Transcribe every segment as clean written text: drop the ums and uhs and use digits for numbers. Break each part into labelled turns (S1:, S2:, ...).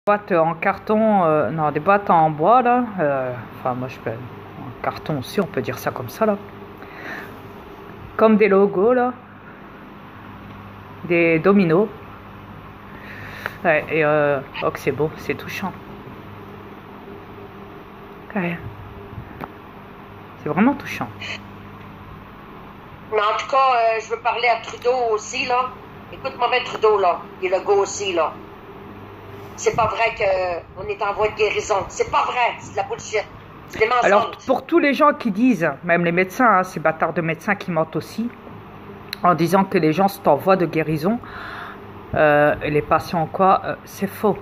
S1: Boîtes en carton, non, des boîtes en bois là. Enfin, moi je peux. En carton aussi, on peut dire ça comme ça là. Comme des logos là. Des dominos. Ouais, et oh, que c'est beau, c'est touchant. Ouais. C'est vraiment touchant.
S2: Mais en tout cas, je veux parler à Trudeau aussi, là. Écoute-moi bien, Trudeau, là. Il est le gars aussi, là. C'est pas vrai qu'on est en voie de guérison. C'est pas vrai. C'est de la bullshit. C'est des mensonges.
S1: Alors, pour tous les gens qui disent, même les médecins, hein, ces bâtards de médecins qui mentent aussi, en disant que les gens sont en voie de guérison, et les patients quoi, c'est faux.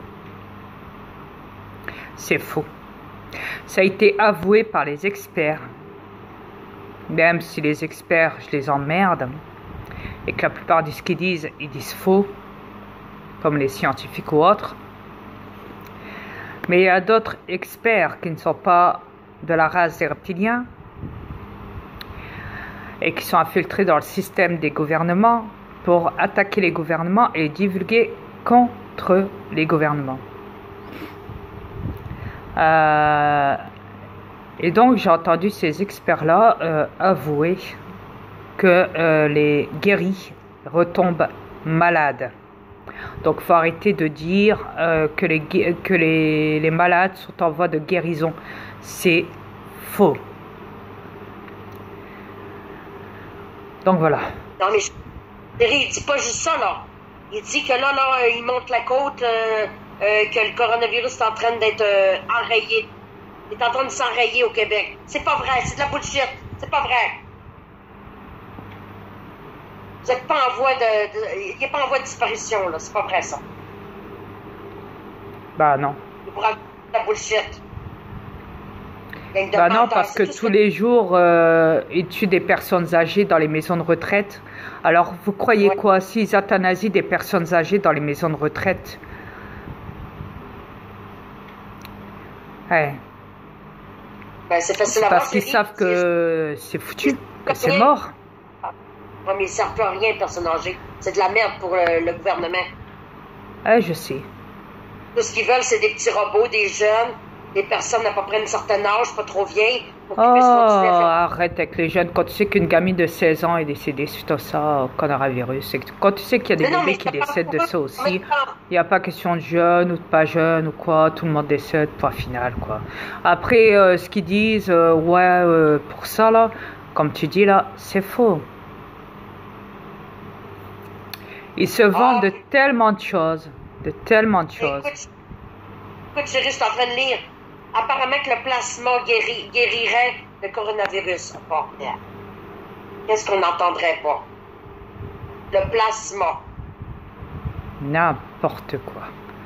S1: C'est faux. Ça a été avoué par les experts. Même si les experts, je les emmerde, et que la plupart de ce qu'ils disent, ils disent faux, comme les scientifiques ou autres. Mais il y a d'autres experts qui ne sont pas de la race des reptiliens et qui sont infiltrés dans le système des gouvernements pour attaquer les gouvernements et divulguer contre les gouvernements. Et donc j'ai entendu ces experts-là avouer que les guéris retombent malades. Donc il faut arrêter de dire que les malades sont en voie de guérison. C'est faux. Donc voilà.
S2: Non mais, il dit pas juste ça, là. Il dit que là, il monte la côte, que le coronavirus est en train d'être enrayé. Il est en train de s'enrayer au Québec. C'est pas vrai, c'est de la bullshit. C'est pas vrai. Vous n'êtes pas en voie il n'est pas en voie de disparition, là. C'est pas vrai, ça.
S1: Bah non.
S2: Il pourra de la bullshit.
S1: Bah non, parce que tous les jours, ils tuent des personnes âgées dans les maisons de retraite. Alors, vous croyez quoi? S'ils euthanasient des personnes âgées dans les maisons de retraite? Ouais.
S2: Ben, c'est facile à voir.
S1: Parce qu'ils savent que c'est foutu, que c'est mort.
S2: Oui, mais ils ne servent plus à rien, personnes âgées. C'est de la merde pour le gouvernement.
S1: Ah, je sais.
S2: Tout ce qu'ils veulent, c'est des petits robots, des jeunes, des personnes à peu près un certain âge, pas trop vieilles, pour qu'ils puissent continuer à faire...
S1: Arrête avec les jeunes. Quand tu sais qu'une gamine de 16 ans est décédée suite à ça, au coronavirus, quand tu sais qu'il y a des bébés qui décèdent de ça aussi, il n'y a pas question de jeune ou de pas jeune ou quoi, tout le monde décède, point final, quoi. Après, ce qu'ils disent, pour ça, là, comme tu dis, là, c'est faux. Ils se vendent de tellement de choses. De tellement de choses.
S2: Écoute, chérie, je suis en train de lire. Apparemment que le plasma guérirait le coronavirus. Oh, qu'est-ce qu'on n'entendrait pas? Le plasma.
S1: N'importe quoi.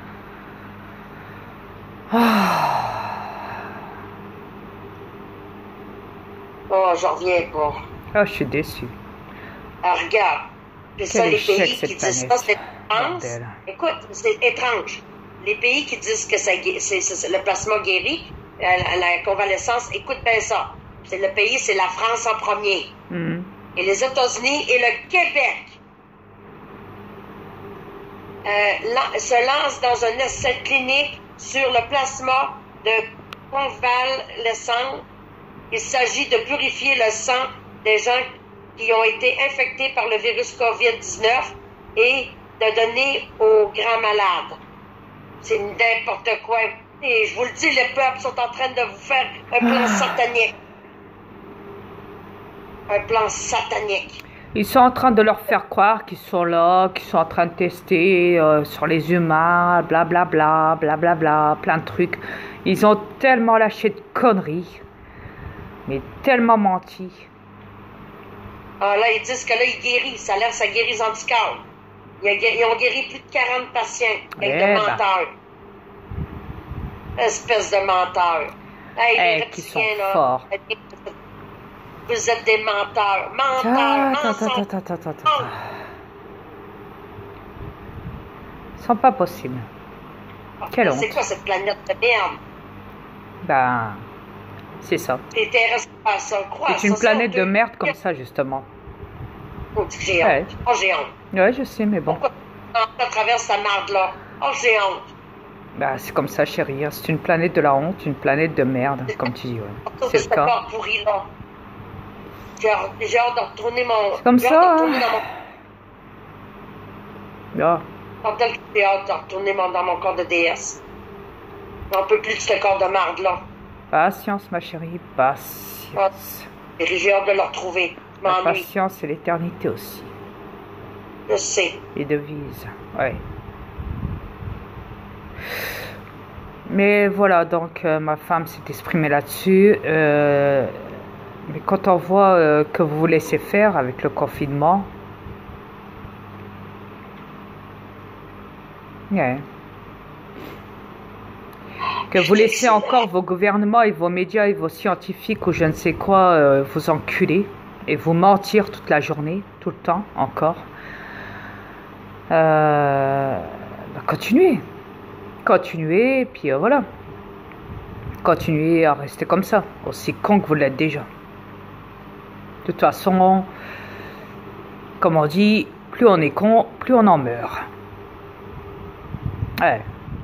S2: Oh, j'en reviens pas.
S1: Oh, je suis déçue.
S2: Alors, regarde. C'est ça, les pays qui disent ça, c'est étrange. Écoute, c'est étrange. Les pays qui disent que c'est le plasma guéri, la convalescence, écoute bien ça. C'est le pays, c'est la France en premier. Et les États-Unis et le Québec se lancent dans un essai clinique sur le plasma de convalescents. Il s'agit de purifier le sang des gens qui ont été infectés par le virus COVID-19 et de donner aux grands malades. C'est n'importe quoi. Et je vous le dis, les peuples sont en train de vous faire un plan satanique. Un plan satanique.
S1: Ils sont en train de leur faire croire qu'ils sont là, qu'ils sont en train de tester sur les humains, blablabla, blablabla, plein de trucs. Ils ont tellement lâché de conneries, mais tellement menti.
S2: Ah là, ils disent que là, ils guérissent. Ça a l'air que ça guérit les anticorps. Ils ont guéri plus de 40 patients avec des menteurs. Espèce de menteurs. Hey, les reptiliens, là. Forts. Vous êtes des menteurs. Menteurs.
S1: C'est pas possible. Quelle honte.
S2: C'est quoi cette planète de merde?
S1: Ben, c'est ça.
S2: Les terrestres à ça, crois.
S1: C'est une planète de merde comme ça, justement.
S2: Oh, j'ai honte. Oh, j'ai honte.
S1: Ouais, je sais, mais bon.
S2: Pourquoi on traverse cette merde-là? Oh, j'ai honte.
S1: Bah, c'est comme ça, chérie. Hein. C'est une planète de la honte, une planète de merde, comme tu dis. Ouais. C'est le cas.
S2: Pourri, là. J'ai hâte de retourner mon...
S1: C'est comme ça. Hein.
S2: Dans j'ai hâte de retourner dans mon corps de déesse. J'en peux plus de ce corps de marde, là.
S1: Patience, ma chérie, patience.
S2: Et j'ai hâte de le retrouver.
S1: La patience et l'éternité aussi.
S2: Je sais.
S1: Les devises, ouais. Mais voilà, donc ma femme s'est exprimée là-dessus. Mais quand on voit que vous vous laissez faire avec le confinement, yeah. Que vous laissez encore vos gouvernements et vos médias et vos scientifiques ou je ne sais quoi vous enculer et vous mentir toute la journée, tout le temps, encore. Continuez. Continuez, et puis voilà. Continuez à rester comme ça, aussi con que vous l'êtes déjà. De toute façon, comme on dit, plus on est con, plus on en meurt. Ouais.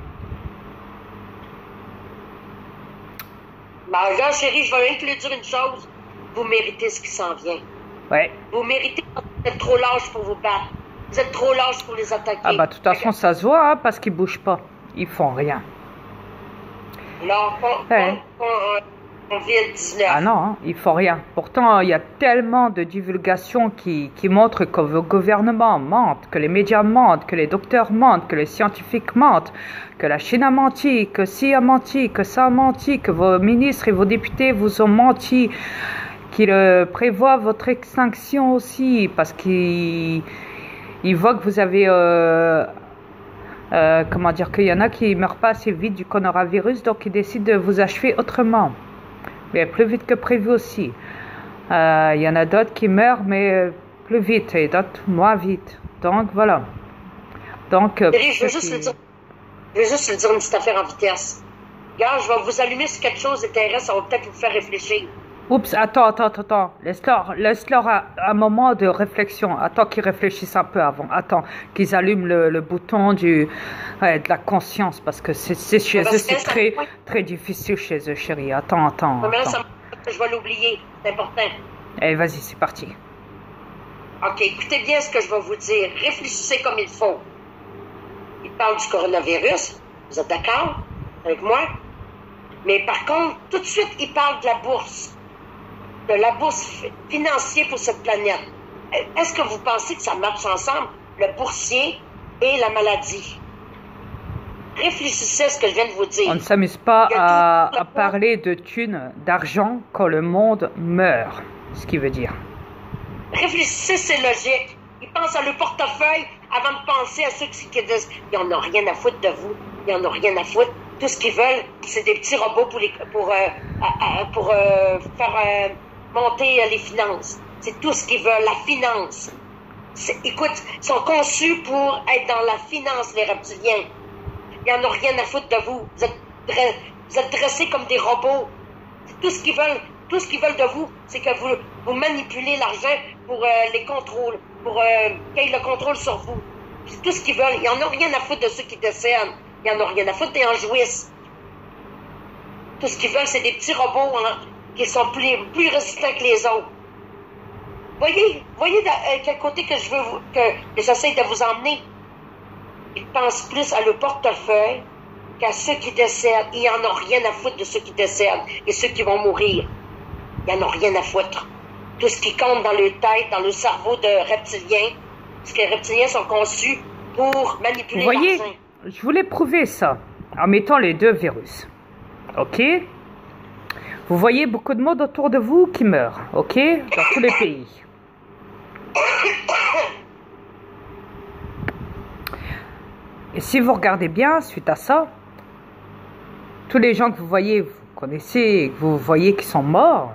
S2: Bah, regarde, chérie, je vais même te le dire une chose. Vous méritez ce qui s'en vient.
S1: Ouais.
S2: Vous méritez, vous êtes trop lâche pour vous battre. Vous êtes trop lâche pour les attaquer.
S1: Ah bah, de toute façon, ça se voit, hein, parce qu'ils bougent pas. Ils font rien.
S2: Non, COVID-19.
S1: Ah non, hein, ils font rien. Pourtant, il y a tellement de divulgations qui montrent que vos gouvernements mentent, que les médias mentent, que les docteurs mentent, que les scientifiques mentent, que la Chine a menti, que ci a menti, que ça a menti, que vos ministres et vos députés vous ont menti, qu'ils prévoient votre extinction aussi, parce qu'ils voient que vous avez... comment dire, qu'il y en a qui ne meurent pas assez vite du coronavirus, donc ils décident de vous achever autrement. Mais plus vite que prévu aussi. Il y en a d'autres qui meurent, mais plus vite, et d'autres moins vite. Donc, voilà. Donc,
S2: je veux juste le dire une petite affaire en vitesse. Regarde, je vais vous allumer sur quelque chose d'intéressant, ça va peut-être vous faire réfléchir.
S1: Oups, attends. Laisse-leur un moment de réflexion. Attends qu'ils réfléchissent un peu avant. Attends qu'ils allument le bouton de la conscience, parce que c'est chez eux, c'est très, très difficile chez eux, chérie. Attends.
S2: Mais là, je vais l'oublier. C'est important.
S1: Eh, vas-y, c'est parti.
S2: OK, écoutez bien ce que je vais vous dire. Réfléchissez comme il faut. Il parle du coronavirus. Vous êtes d'accord avec moi? Mais par contre, tout de suite, il parle de la bourse. De la bourse financière pour cette planète. Est-ce que vous pensez que ça marche ensemble, le boursier et la maladie? Réfléchissez à ce que je viens de vous dire.
S1: On ne s'amuse pas à parler de thunes, d'argent quand le monde meurt, ce qui veut dire.
S2: Réfléchissez, c'est logique. Ils pensent à leur portefeuille avant de penser à ceux qui disent « Ils n'en ont rien à foutre de vous. Ils n'en ont rien à foutre. » Tout ce qu'ils veulent, c'est des petits robots pour faire monter les finances. C'est tout ce qu'ils veulent, la finance. Écoute, ils sont conçus pour être dans la finance, les reptiliens. Ils n'en ont rien à foutre de vous. Vous êtes dressés comme des robots. C'est tout ce qu'ils veulent. Tout ce qu'ils veulent de vous, c'est que vous manipulez l'argent pour les contrôles, pour qu'ils aient le contrôle sur vous. C'est tout ce qu'ils veulent. Ils n'en ont rien à foutre de ceux qui décèdent. Ils n'en ont rien à foutre et en jouissent. Tout ce qu'ils veulent, c'est des petits robots qui sont plus résistants que les autres. Voyez de quel côté que j'essaie de vous emmener. Ils pensent plus à le portefeuille qu'à ceux qui décèdent. Ils n'en ont rien à foutre de ceux qui décèdent et ceux qui vont mourir. Ils n'en ont rien à foutre. Tout ce qui compte dans leur tête, dans le cerveau de reptiliens, parce que les reptiliens sont conçus pour manipuler l'argent.
S1: Vous voyez, je voulais prouver ça en mettant les deux virus. OK? Vous voyez beaucoup de monde autour de vous qui meurt. OK? Dans tous les pays. Et si vous regardez bien, suite à ça, tous les gens que vous voyez, vous connaissez, que vous voyez qui sont morts,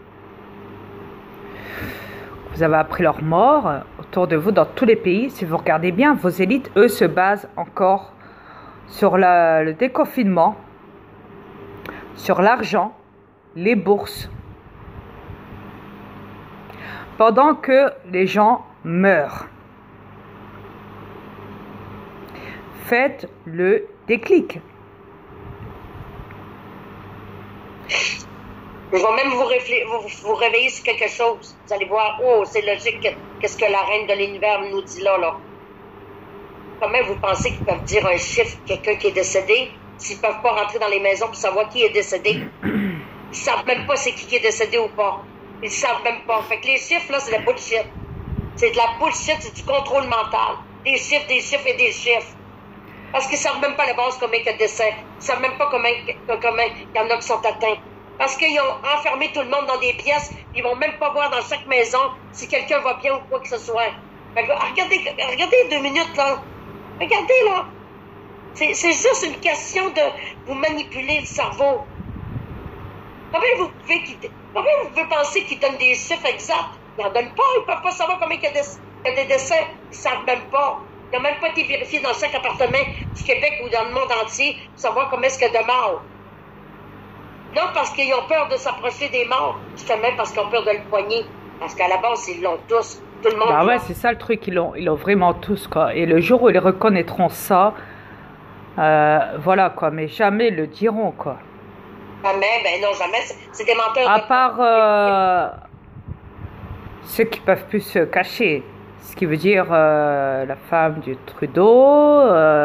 S1: vous avez appris leur mort autour de vous dans tous les pays. Si vous regardez bien, vos élites, eux, se basent encore sur le déconfinement, sur l'argent, les bourses, pendant que les gens meurent. Faites le déclic.
S2: Je vais même vous réveiller sur quelque chose. Vous allez voir, oh, c'est logique, qu'est-ce que la reine de l'univers nous dit là. Comment vous pensez qu'ils peuvent dire un chiffre, quelqu'un qui est décédé, s'ils ne peuvent pas rentrer dans les maisons pour savoir qui est décédé? Ils ne savent même pas c'est qui est décédé ou pas. Ils ne savent même pas. Fait que les chiffres, là, c'est de la bullshit. C'est de la bullshit, c'est du contrôle mental. Des chiffres et des chiffres. Parce qu'ils ne savent même pas la base combien il y a de décès. Ils ne savent même pas combien il y en a qui sont atteints. Parce qu'ils ont enfermé tout le monde dans des pièces, ils vont même pas voir dans chaque maison si quelqu'un va bien ou quoi que ce soit. Fait que, regardez 2 minutes, là. Regardez, là. C'est juste une question de vous manipuler le cerveau. Comment vous pouvez penser qu'ils donnent des chiffres exacts? Ils n'en donnent pas. Ils ne peuvent pas savoir combien il y a des décès. Ils ne savent même pas. Ils n'ont même pas été vérifiés dans chaque appartement du Québec ou dans le monde entier pour savoir combien est-ce qu'il y a de morts. Non, parce qu'ils ont peur de s'approcher des morts. Justement parce qu'ils ont peur de le poigner. Parce qu'à la base, ils l'ont tous. Tout le monde.
S1: Bah ouais, c'est ça le truc. Ils l'ont vraiment tous, quoi. Et le jour où ils reconnaîtront ça, voilà, quoi. Mais jamais ils le diront, quoi.
S2: Jamais, ben non, jamais. C'est des menteurs.
S1: À part ceux qui peuvent plus se cacher. Ce qui veut dire la femme du Trudeau,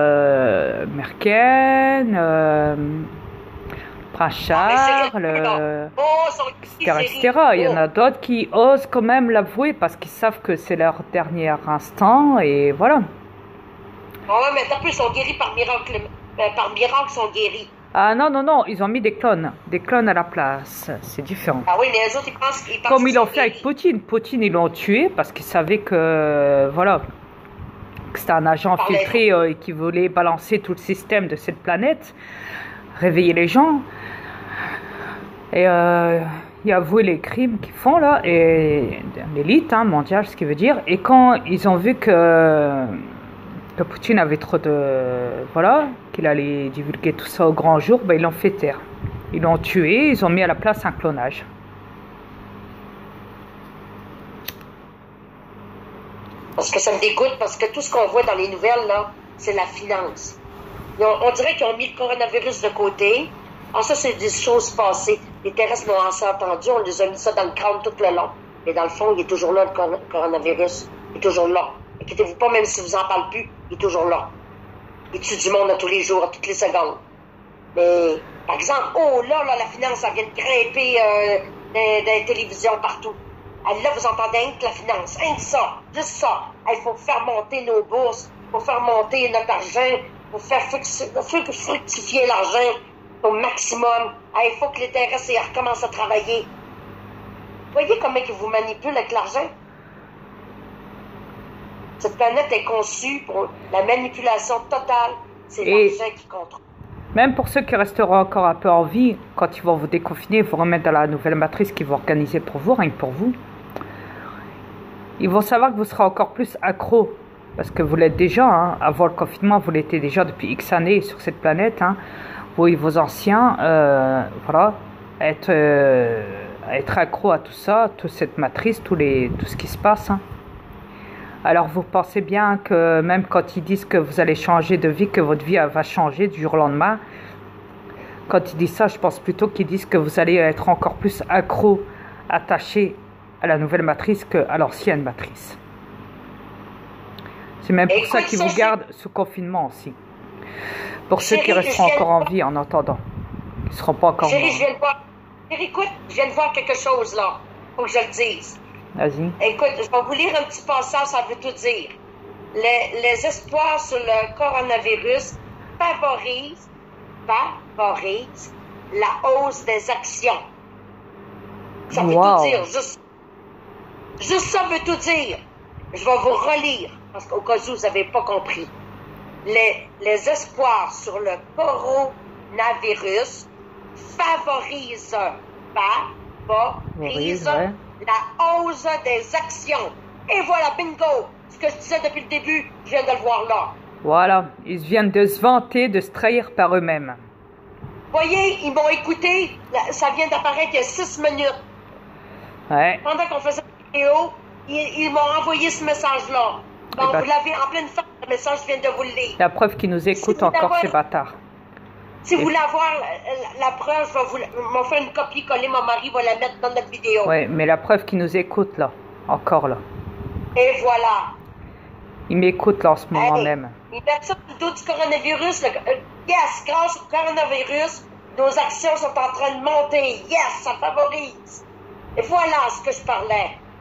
S1: Merkel, Prince Charles, etc. Il y en a d'autres qui osent quand même l'avouer parce qu'ils savent que c'est leur dernier instant et voilà.
S2: Ah ouais, mais en plus, ils sont guéris par miracle. Par miracle, ils sont guéris.
S1: Ah non, ils ont mis des clones à la place, c'est différent.
S2: Ah oui, mais les autres, ils pensent
S1: comme ils l'ont fait avec Poutine. Poutine, ils l'ont tué parce qu'ils savaient que, voilà, que c'était un agent infiltré et qui voulait balancer tout le système de cette planète, réveiller les gens, et avouer les crimes qu'ils font là, et l'élite mondiale, ce qui veut dire, et quand ils ont vu que Poutine avait trop de... Voilà, qu'il allait divulguer tout ça au grand jour, ben ils l'ont fait taire. Ils l'ont tué, ils ont mis à la place un clonage.
S2: Parce que ça me dégoûte, parce que tout ce qu'on voit dans les nouvelles, là, c'est la finance. On dirait qu'ils ont mis le coronavirus de côté. Alors ça, c'est des choses passées. Les terrestres l'ont assez entendu, on les a mis ça dans le crâne tout le long. Mais dans le fond, il est toujours là, le coronavirus. Il est toujours là. Inquiétez-vous pas, même si vous n'en parlez plus, il est toujours là. Il tue du monde à tous les jours, à toutes les secondes. Mais, par exemple, oh là, la finance, elle vient de grimper dans les télévisions partout. Là, vous entendez rien que la finance, rien que ça, juste ça. Il faut faire monter nos bourses, il faut faire monter notre argent, il faut faire fructifier l'argent au maximum. Il faut que les terrestres recommencent à travailler. Vous voyez comment ils vous manipulent avec l'argent? Cette planète est conçue pour la manipulation totale. C'est l'argent qui contrôle.
S1: Même pour ceux qui resteront encore un peu en vie, quand ils vont vous déconfiner, vous remettre dans la nouvelle matrice qu'ils vont organiser pour vous, rien que pour vous, ils vont savoir que vous serez encore plus accro. Parce que vous l'êtes déjà, avant le confinement, vous l'étiez déjà depuis X années sur cette planète. Vous et vos anciens, voilà, être accro à tout ça, toute cette matrice, tout ce qui se passe. Alors vous pensez bien que même quand ils disent que vous allez changer de vie, que votre vie va changer du jour au lendemain, quand ils disent ça, je pense plutôt qu'ils disent que vous allez être encore plus accro, attaché à la nouvelle matrice qu'à l'ancienne matrice. C'est même pour ça qu'ils vous gardent sous confinement aussi. Pour ceux qui resteront encore en vie en attendant. Ils ne seront pas encore morts.
S2: Écoute, je viens de voir quelque chose là. Faut que je le dise.
S1: Vas-y.
S2: Écoute, je vais vous lire un petit passage, ça veut tout dire. Les espoirs sur le coronavirus favorisent la hausse des actions. Ça veut tout dire. Juste ça veut tout dire. Je vais vous relire, parce qu'au cas où vous n'avez pas compris. Les espoirs sur le coronavirus favorisent la hausse des actions. Et voilà, bingo! Ce que je disais depuis le début, je viens de le voir là.
S1: Voilà, ils viennent de se vanter, de se trahir par eux-mêmes.
S2: Voyez, ils m'ont écouté. Ça vient d'apparaître il y a 6 minutes.
S1: Ouais.
S2: Pendant qu'on faisait la vidéo, ils m'ont envoyé ce message-là. Donc, vous l'avez en pleine face, le message, je viens de vous le lire.
S1: La preuve qu'ils nous écoutent encore, ces bâtards.
S2: Si vous voulez avoir la preuve, je vais m'en faire une copie-coller, mon mari va la mettre dans notre vidéo.
S1: Oui, mais la preuve qu'il nous écoute, là. Encore, là.
S2: Et voilà.
S1: Il m'écoute, là, en ce moment même.
S2: Il met ça sur le dos du coronavirus. Yes, grâce au coronavirus, nos actions sont en train de monter. Yes, ça favorise. Et voilà ce que je parlais.